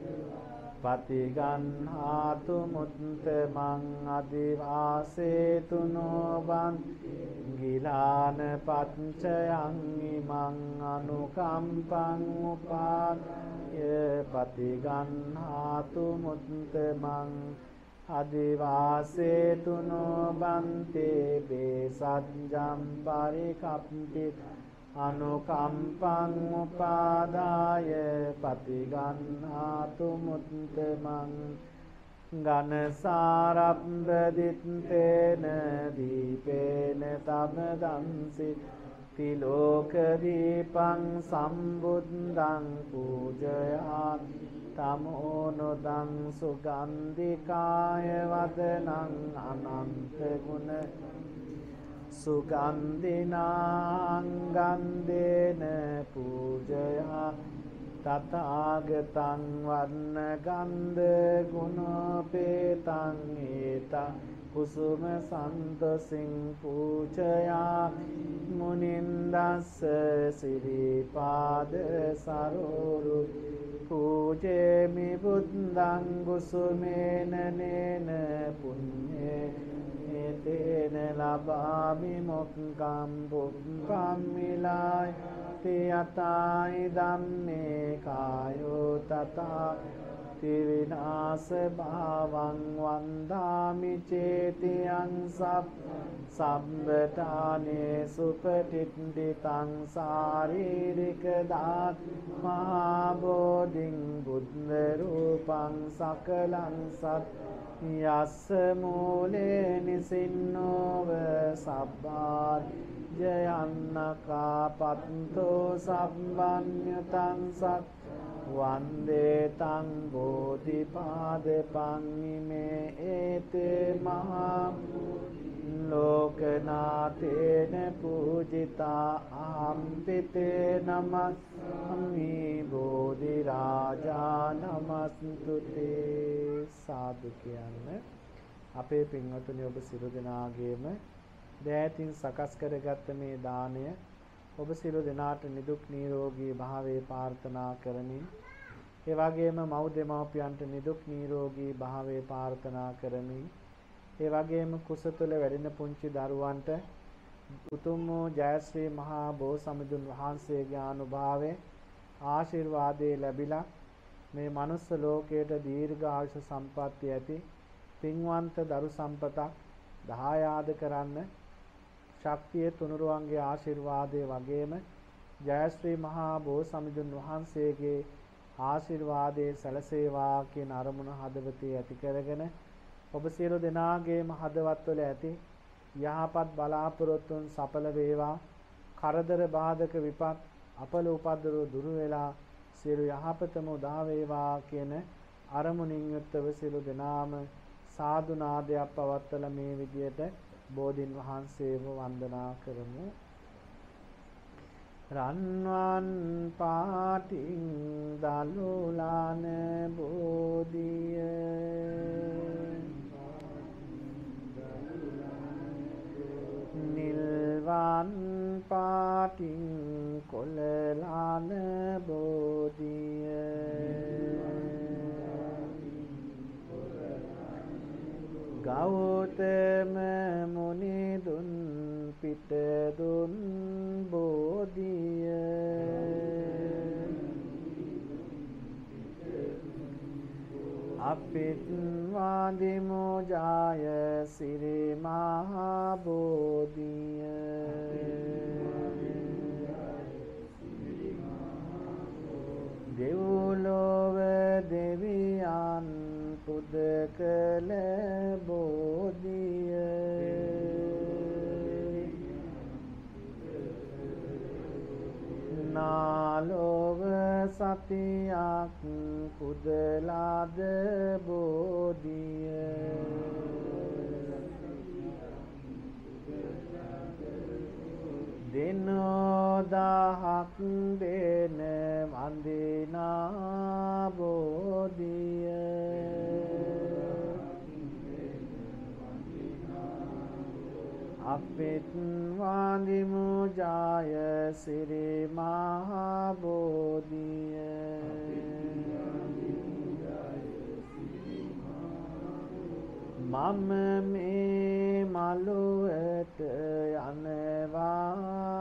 පතිගන්හාතු මුත්තමං අදිවාසේතු නොබන් ගිලාන පච්චයන් ඉමං අනුකම්පං උපාය පතිගන්හාතු මුත්තමං අදිවාසේතු නොබන්තේ බේසජ්ජම් පරිකප්පි අනුකම්පං උපාදාය පතිගන්හාතු මුත්තමං ඝනසාරබ්බදිත්තේන දීපේන තමදන්සි තිලෝක දීපං සම්බුද්ධං පූජයාත් තමෝනොදං සුගන්ධිකාය වදනං අනන්ත ගුණ සුගන්ධිනාංගන්දේන පූජයා තථාගතං වන්න ගන්ධ ගුණෝපේතං ඒතං කුසුම සන්තසින් පූජයා මුනින්දස්ස සිරිපාද සරෝරු පූජේමි බුද්ධං කුසුමේන නේන පුඤ්ඤේ තේන ලබාමි මොක්ඛම් බුද්ධං මිලාය තියතයි ධම්මේ කායෝ තථා තිවිනාස භාවං වන්දාමි චේතියං සම්බතානේ සුපටිත්තිතං සාරීරික දාත් මහා බෝධින් බුද්ධ රූපං සකලං සත් යස්ස මූලේ නිසින්නෝව සබ්බාත් ජයන්නකා පත්තෝ සම්බන්්‍යතං සත් වන්දේ තං බෝධිපාදපං ඉමේ ඒතේ මහා ලෝකනාතේන පූජිතා අම්පිතේ නමස්සමි බෝධි රාජා නමස්තුතේ සාදු කියන්න අපේ පින්වතුනි ඔබ සියලු දෙනාගේම දෑතින් සකස් කරගත්ත මේ දාණය ඔබ සියලු දෙනාට නිදුක් නිරෝගී භාවයේ ප්‍රාර්ථනා කරමින් ඒ වගේම මව් දෙමව්පියන්ට නිදුක් නිරෝගී භාවයේ ප්‍රාර්ථනා කරමින් ඒ වගේම කුස තුළ වැඩෙන පුංචි දරුවන්ට උතුම් වූ ජයශ්‍රී මහා බෝසමිඳුන් වහන්සේගේ අනුභවයේ ආශිර්වාදේ ලැබිලා මේ මනුස්ස ලෝකයට දීර්ඝායුෂ සම්පන්නිය ඇති පින්වන්ත දරු සම්පතක් දහයාද කරන්න ශක්තිය තුනුරුවන්ගේ ආශිර්වාදයේ වගේම ජයශ්‍රී මහා බෝසමිඳුන් වහන්සේගේ ආශිර්වාදයේ සැලසේවා කියන අරමුණ හදවතේ ඇති කරගෙන ඔබ සියලු දෙනාගේම හදවත්වල ඇති යහපත් බලාපොරොත්තුන් සඵල වේවා කරදර බාධක විපත් අපල උපද්දව දුරු වෙලා සියලු යහපතම උදා වේවා කියන අරමුණින් යුක්තව සියලු දෙනාම සාදු නාදයක් පවත්වලා මේ විදියට බෝධින් වහන්සේව වන්දනා කරමු. රන්වන් පාටින් දලුලාන බෝධිය නිල්වන් පාටින් කොළලාන බෝධිය ගෞතම මුනි දුන් පිට දුන් බෝධිය අපිත් වන්දිමු ජය සිරි මහා බෝධිය දෙව්ලොව දෙවියන් පුද කළ බෝධිය නාලොව සතියක් පුදලාද බෝධිය දිනෝ දහක් දෙන වන්දිනා බෝධිය අපිත් වන්දිමු ජය සිරි මහා බෝධිය මම මේ මළුවට යනවා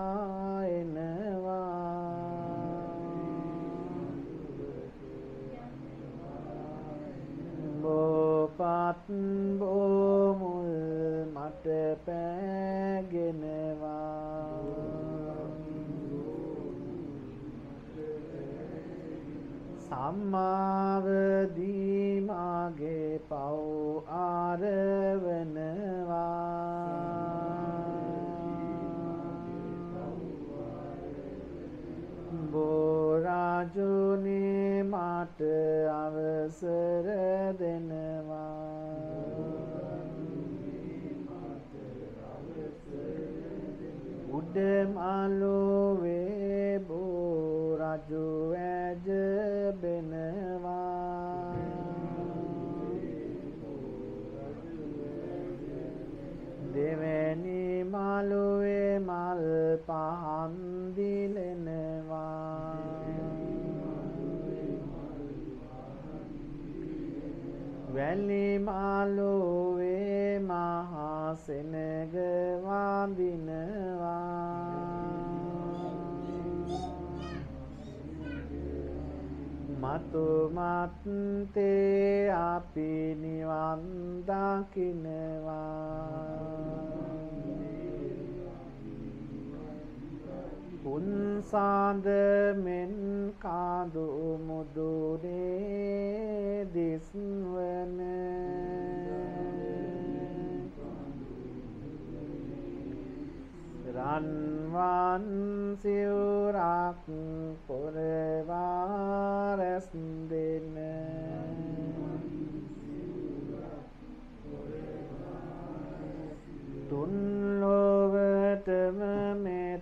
එනවා බෝපත් බෝමුල් මට පෑගෙනවා සම්මාවදී මාගේ පව් ආරවනවා බෝරාජුනේ මට අවසර දෙනවා උඩමළුවේ බෝරාජු ඇජ බෙනවා දෙවැනි මළුවේ මල් පහන් දිලෙනවා වැලි මළුවේ මහා සෙනග වඳිනවා මතු මත්තේ අපි නිවන් දකිනවා උන්සාඳ මෙන් කාදු මුදුනේ දිස්වන රන්වන් සිවුරක් පොරවා රැස් දෙන තුන් ලොවටම මෙත්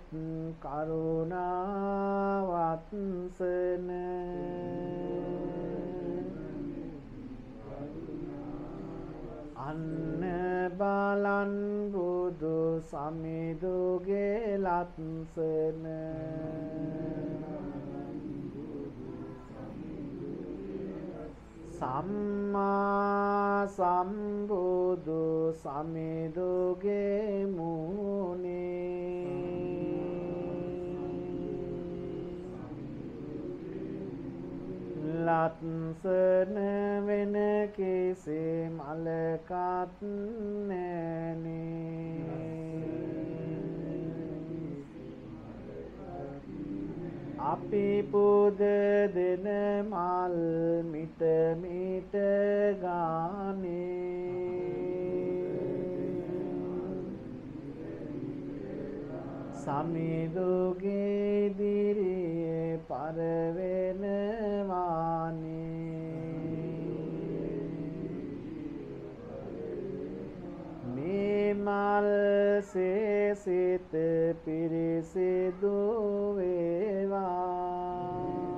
කරුණාවත් සන අන්න බලන් බුදු සමිඳුගේ ලත්සන සම්මා සම්බුදු සමිඳුගේ මුනේ ලත්සන වෙන කෙසේ මලකත් නෑනේ අපි පුද දෙන මල් මිට මිට ගානේ සමිඳුගේ දිරියේ පරවෙනවානේ සිත පිරිසිදු වේවා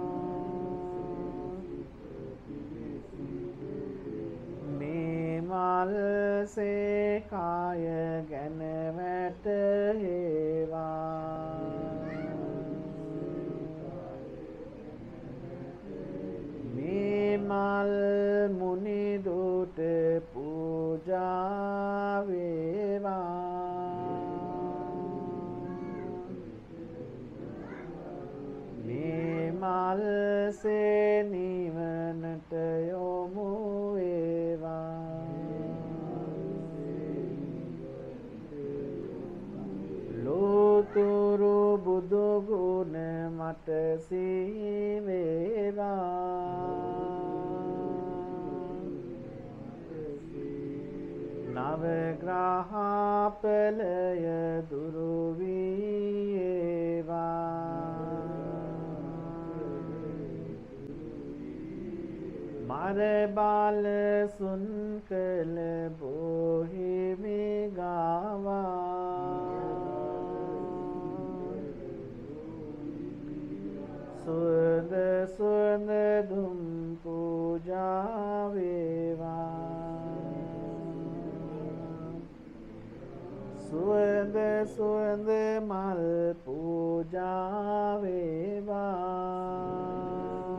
මේ මල්සේ කාය ගැන වැටේවා මේ මල් මුනි දුට පූජා වේවා මේ මල්සේ නිවනට යොමු වේවා ලෝතුරු බුදු ගුණ මට සිහි වේවා නවග්‍රහපලය දුරු වේවා මර බාල සුන් කළ බොහිමි ගාවා සුවඳ සුවඳ දුම් පූජා වේවා සුවඳ සුවඳ මල් පූජා වේවා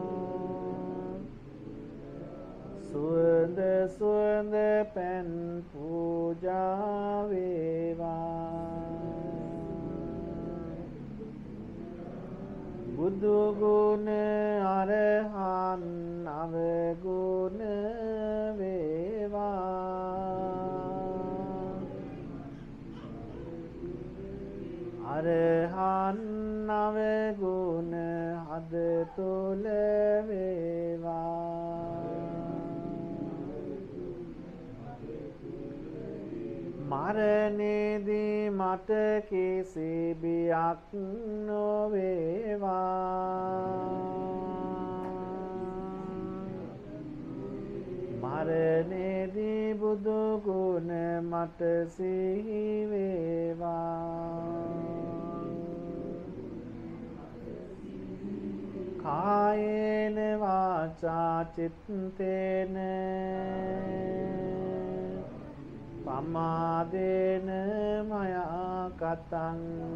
සුවඳ සුවඳ පැන් පූජා වේවා බුදු ගුණ අරහන් අවගුණ වේවා අරහන් අවගුණ හද තුල වේවා මරණේදී මට කිසි බියක් නොවේවා මරණේදී බුදු ගුණ මට සිහි වේවා කායේන වාචා චිත්තේන පමාදේන මයා කතං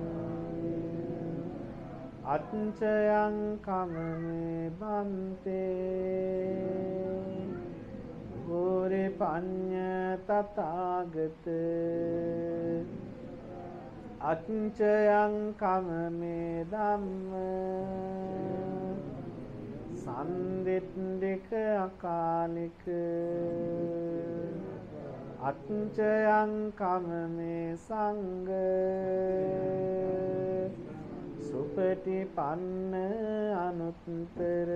අච්චයං කමමේ බන්තේ ගෝරේ පඤ්ඤ තථාගත අච්චයං කමමේ ධම්ම සම්දිට්ඨික අකාලික අච්චයං කමමේ සංඝ සුපටිපන්න අනුත්තර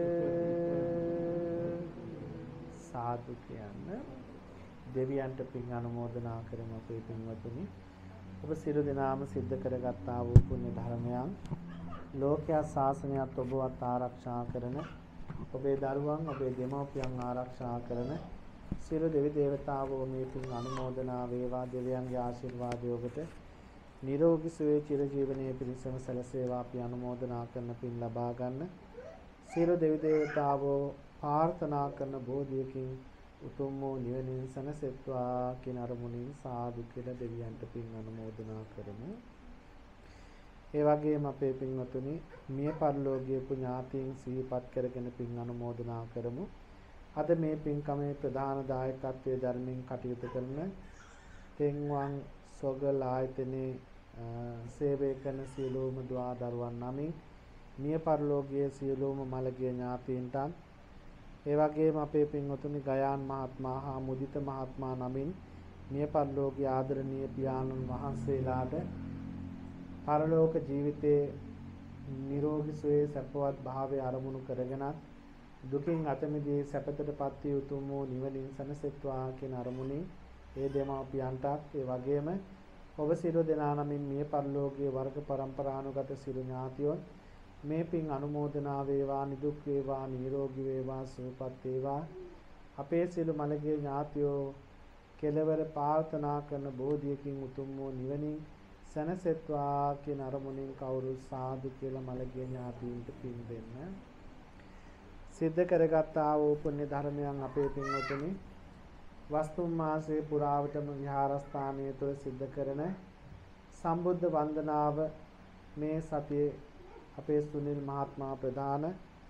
සාදු කියන්න දෙවියන්ට පින් අනුමෝදනා කරමු අපේ පින්වතුනි ඔබ සියලු දෙනාම සිද්ධ කරගත්තා වූ පුණ්‍ය ධර්මයන් ලෝකයා ශාසනයත් ඔබවත් ආරක්ෂා කරන ඔබේ දරුවන් ඔබේ දෙමව්පියන් ආරක්ෂා කරන සියලු දෙවි දේවතාවෝ මේ පින් අනුමෝදනා වේවා දෙවියන්ගේ ආශිර්වාදය ඔබට නිරෝගී සුවයේ චිරජීවනයේ පිරිසම සැලසේවා අපි අනුමෝදනා කරන පින් ලබා ගන්න සියලු දෙවි දේවතාවෝ ප්‍රාර්ථනා කරන බෝධියකින් උතුම් වූ නිවනින් සැනසෙත්වා කියන අරමුණින් සාදු කියලා දෙවියන්ට පින් අනුමෝදනා කරමු. ඒ වගේම අපේ පින්වතුනි මිය පරලෝකීය ඥාතීන් සිහිපත් කරගෙන පින් අනුමෝදනා කරමු. අද මේ පින්කමේ ප්‍රධාන දායකත්වයේ ධර්මයෙන් කටයුතු කරන තෙන්වන් සොගල් ආයතනයේ සේවය කරන සියලුම දුවා දරුවන් නමින් මිය පරලෝකීය සියලුම මළගිය ඥාතීන්ට ඒ වගේම අපේ පින්වතුනි ගයාන් මහත්මයා හා මුදිත මහත්මයා නමින් මිය පරලෝකීය ආදරණීය පියාණන් වහන්සේලාට පරලෝක ජීවිතයේ නිරෝගී සුවයේ සැපවත් භාවය අරමුණු කරගෙනත් දුකින් අත මිදී සැපතටපත් වී උතුම් වූ නිවනින් සැනසෙත්වා කියන අරමුණින් ඒ දෙමාපියන්ටත් ඒ වගේම ඔබ සියලු දෙනා නමින් මිය පරලෝකීය වර්ග පරම්පරානුගත සියලු ඥාතියෝ මේ පින් අනුමෝදනා වේවා නිදුක් වේවා නිරෝගී වේවා සුවපත් වේවා අපේ සියලු මළගිය ඥාතියෝ කෙලවර ප්‍රාර්ථනා කරන බෝධියකින් උතුම් වූ නිවනින් සැනසෙත්වා කියන අරමුණින් කවුරු සාදු කියලා මළගිය ඥාතීන්ට පින් දෙන්න. සිද්ධ කරගත්තා වූ පුණ්‍ය ධර්මයන් අපේ පින්වතුනි වස්තුම් මාසයේ පුරාවටම විහාරස්ථානයේ තුල සිද්ධ කරන සම්බුද්ධ වන්දනාව මේ සතියේ අපේ සුනිල් මහත්මයා ප්‍රධාන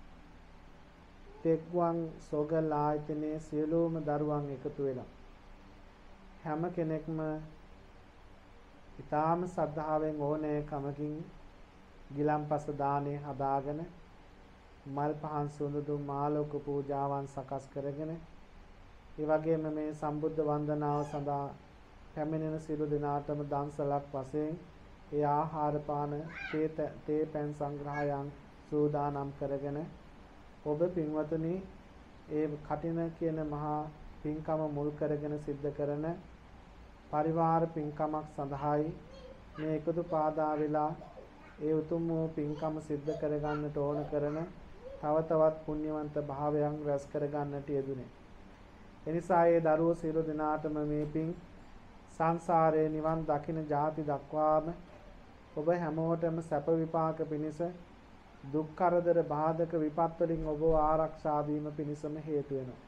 තෙක්වන් සොගල් ආයතනයේ සියලුම දරුවන් එකතු වෙලා හැම කෙනෙක්ම ඊටාම ශ්‍රද්ධාවෙන් ඕනෑ කමකින් ගිලම්පස දානේ හදාගෙන මල් පහන් සුඳුදු මාලෝක පූජාවන් සකස් කරගෙන ඒ වගේම මේ සම්බුද්ධ වන්දනාව සඳහා පැමිණෙන සියලු දෙනාටම දන්සලක් වශයෙන් ඒ ආහාර පාන තේ පැන් සංග්‍රහයන් සූදානම් කරගෙන ඔබ පින්වතුනි ඒ කටින කියන මහා පින්කම මුල් කරගෙන සිද්ධ කරන පරිවාර පින්කමක් සඳහායි මේ එකතු පාදා වෙලා ඒ උතුම් වූ පින්කම සිද්ධ කරගන්නට ඕන කරන තව තවත් පුණ්‍යවන්ත භාවයන් රැස් කරගන්නට යෙදුනේ. එනිසා ඒ දරුවෝ සියලු දෙනාටම මේ පින් සංසාරේ නිවන් දකින ජාති දක්වාම ඔබ හැමෝටම සැප විපාක පිණිස දුක් කරදර බාධක විපත් වලින් ඔබ ආරක්ෂා වීම පිණිසම හේතු වෙනවා.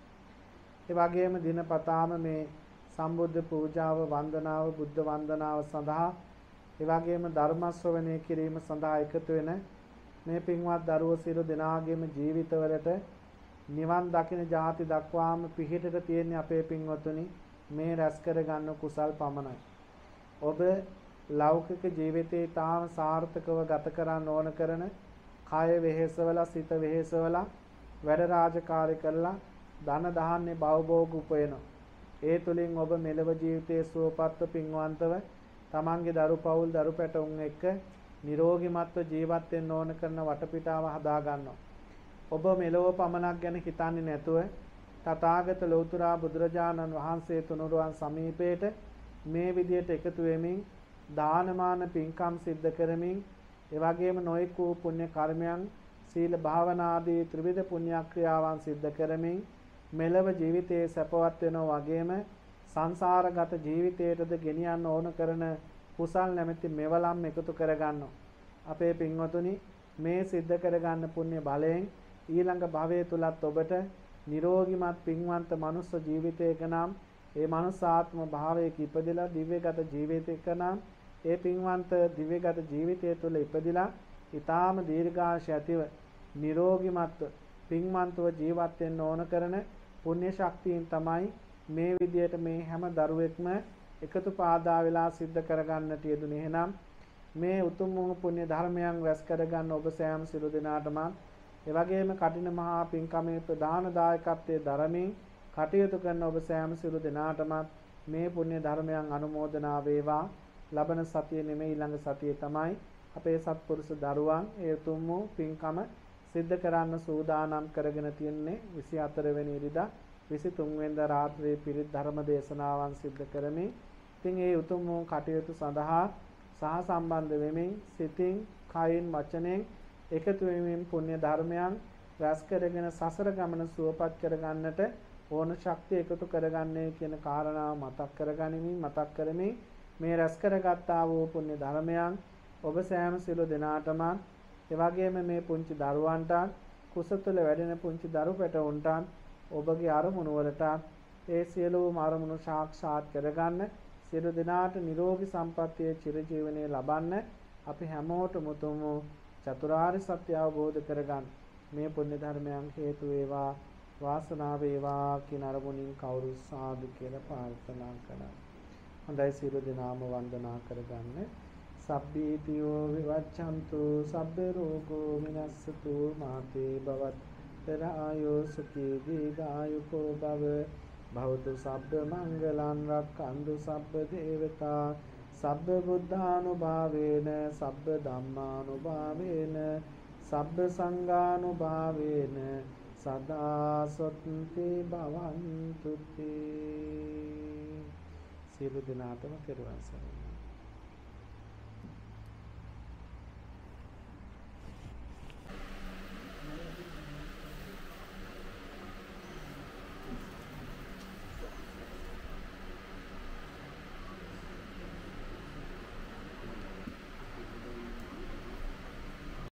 ඒ වගේම දිනපතාම මේ සම්බුද්ධ පූජාව වන්දනාව බුද්ධ වන්දනාව සඳහා ඒ වගේම ධර්ම ශ්‍රවණය කිරීම සඳහා එකතු වෙන මේ පින්වත් දරුවෝ සියලු දෙනාගේම ජීවිතවලට නිවන් දකින ජාති දක්වාම පිහිටට තියෙන අපේ පින්වතුනි මේ රැස් කරගන්න කුසල් පමණයි. ඔබ ලෞකික ජීවිතේ තාම සාර්ථකව ගත කරන්න ඕන කරන කය වෙහෙසවලා සිත වෙහෙසවලා වැඩ රාජකාරී කරලා ධන දහන්නේ භවභෝග උපයනවා. ඒ තුලින් ඔබ මෙලව ජීවිතයේ සුවපත්ව පින්වන්තව තමන්ගේ දරු පවුල් දරු පැටවුන් එක්ක නිරෝගීමත්ව ජීවත් වෙන්න ඕන කරන වටපිටාව හදා ගන්නවා. ඔබ මෙලව පමණක් ගැන හිතන්නේ නැතුව තථාගත ලෞතර බුදුරජාණන් වහන්සේ තුනුරුවන් සමීපයට මේ විදියට එකතු වෙමින් දානමාන පින්කම් සිද්ධ කරමින් ඒ වගේම නොයෙක් වූ පුණ්‍ය කර්මයන් සීල භාවනා ආදී ත්‍රිවිධ පුණ්‍ය ක්‍රියාවන් සිද්ධ කරමින් මෙලව ජීවිතයේ සැපවත් වෙනවා වගේම සංසාරගත ජීවිතයටද ගෙනියන්න ඕන කරන කුසල් නැමැති මෙවලම් එකතු කරගන්නවා. අපේ පින්වතුනි මේ සිද්ධ කරගන්න පුණ්‍ය බලයෙන් ඊළඟ භවයේ තුලත් ඔබට නිරෝගිමත් පින්වන්ත මනුස්ස ජීවිතයක නම් ඒ මනුස්සාත්ම භාවයක ඉපදෙලා දිව්‍යගත ජීවිතයක නම් ඒ පින්වන්ත දිව්‍යගත ජීවිතය තුළ ඉපදිලා ඊටාම දීර්ඝාෂ ඇතිව නිරෝගිමත් පින්වන්තව ජීවත් වෙන්න ඕන කරන පුණ්‍ය ශක්තියෙන් තමයි මේ විදියට මේ හැම දරුවෙක්ම එකතු පාදා වෙලා සිද්ධ කරගන්නට යෙදුනේ. එහෙනම් මේ උතුම් වූ පුණ්‍ය ධර්මයන් රැස් කරගන්න ඔබ සෑම සිළු දෙනාටම ඒ වගේම කටින මහා පින්කමේ ප්‍රධාන දායකත්වයේ දරමින් කටයුතු කරන ඔබ සෑම සිළු දෙනාටම මේ පුණ්‍ය ධර්මයන් අනුමෝදනා වේවා. ලබන සතියේ නෙමෙයි ඊළඟ සතියේ තමයි අපේ සත්පුරුෂ දරුවන් ඒ උතුම් වූ පින්කම සිද්ධ කරන්න සූදානම් කරගෙන තියන්නේ 24 වෙනි ඉරිදා 23 වෙනිදා රාත්‍රියේ පිරිත් ධර්ම දේශනාවන් සිද්ධ කරමින් ඉතින් ඒ උතුම් වූ කටයුතු සඳහා සහ සම්බන්ධ වෙමින් සිතින් කයින් වචනෙන් එකතු වෙමින් පුණ්‍ය ධර්මයන් රැස් කරගෙන සසර ගමන සුවපත් කරගන්නට ඕන ශක්තිය එකතු කරගන්නේ කියන කාරණාව මතක් කරමින් මේ රැස් කරගත්තා වූ පුණ්‍ය ධර්මයන් ඔබ සෑම සිළු දෙනාටම ඒ වගේම මේ පුංචි දරුවන්ට කුසතුල වැඩෙන පුංචි දරු පැටවුන්ට ඔබගේ අරමුණු වලට ඒ සියලුම අරමුණු සාක්ෂාත් කරගන්න සියලු දෙනාට නිරෝගී සම්පන්නිය චිරජීවනයේ ලබන්න අපි හැමෝටම උතුම් චතුරාර්ය සත්‍ය අවබෝධ කරගන්න මේ පුණ්‍ය ධර්මයන් හේතු වේවා වාසනාව වේවා කියන අරමුණින් කවුරු සාදු කියලා ප්‍රාර්ථනා කරනවා. හොඳයි සියලු දෙනාම වන්දනා කරගන්න. සබ්බීතියෝ විවච්ඡන්තු සබ්බ රෝගෝ විනස්සතු මාතේ භවත්තරායෝ සුඛී දීඝායුකෝ භව භවතු සබ්බ මංගලං රක්ඛන්තු සබ්බ දේවතා සබ්බ බුද්ධානුභාවේන සබ්බ ධම්මානුභාවේන සබ්බ සංඝානුභාවේන සදා සොත්ති භවන්තු තේ. සියලු දෙනාටම කෙරුවන් සරණයි.